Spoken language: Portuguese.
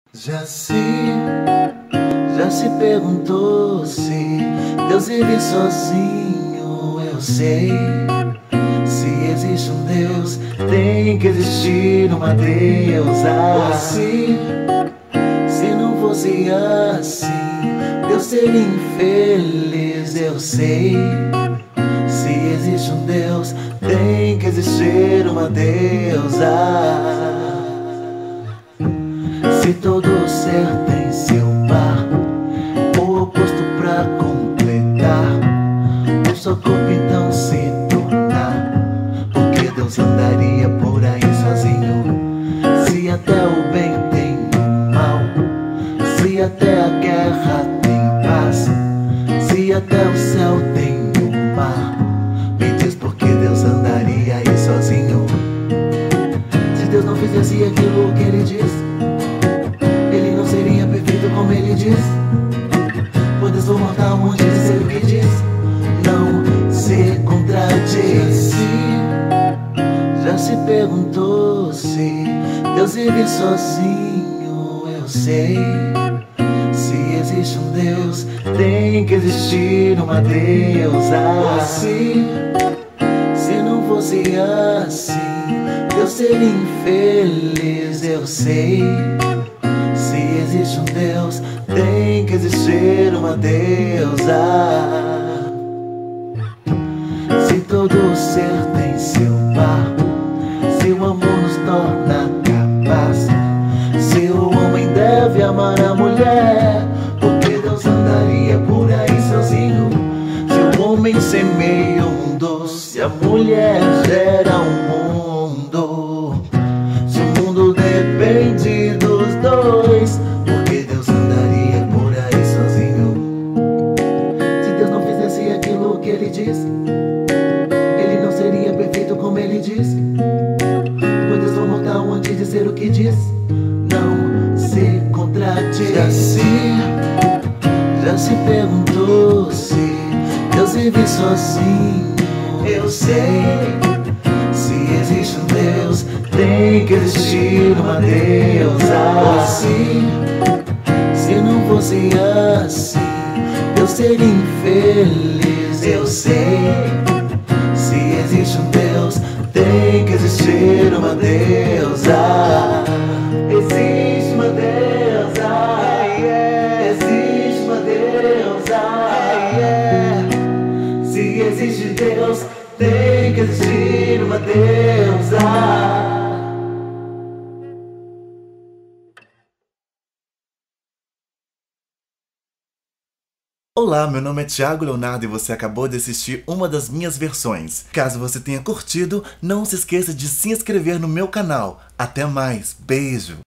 Já se perguntou se Deus vive sozinho, eu sei. Se existe um Deus, tem que existir uma deusa. Se não fosse assim, Deus seria infeliz, eu sei. Se existe um Deus, tem que existir uma deusa. Se todo ser tem seu par, o oposto pra completar, um só corpo então se tornar. Porque Deus andaria por aí sozinho? Se até o bem tem o mal, se até a guerra tem paz, se até o céu tem o mar, me diz por que Deus andaria aí sozinho? Se Deus não fizesse aquilo que Ele diz, Ele não seria perfeito como Ele diz. Podes o mortal onde dizer o que diz, não se contradiz. Já se perguntou se Deus vive sozinho, eu sei. Se existe um Deus, tem que existir uma deusa. Se não fosse assim, Deus seria infeliz, eu sei. Se existe um Deus, tem que existir uma deusa. Se todo ser tem seu par, se o amor nos torna capaz, se o homem deve amar a mulher, porque Deus andaria por aí sozinho? Se o homem semeia um doce, se a mulher gera um mundo, se o mundo depende dos dois, porque Deus andaria por aí sozinho? Se Deus não fizesse aquilo que Ele disse, Ele não seria perfeito como Ele disse. Podes o mortal antes de dizer o que diz, não se contradiz. Já se perguntou se Deus vive sozinho, eu sei. Se existe um Deus, tem que existir uma deusa. Se não fosse assim, Deus seria infeliz, eu sei. Se existe um Deus, tem que existir uma deusa. Existe uma deusa, existe uma deusa. Se existe Deus, tem que existir uma deusa. Olá, meu nome é Thiago Leonardo e você acabou de assistir uma das minhas versões. Caso você tenha curtido, não se esqueça de se inscrever no meu canal. Até mais, beijo!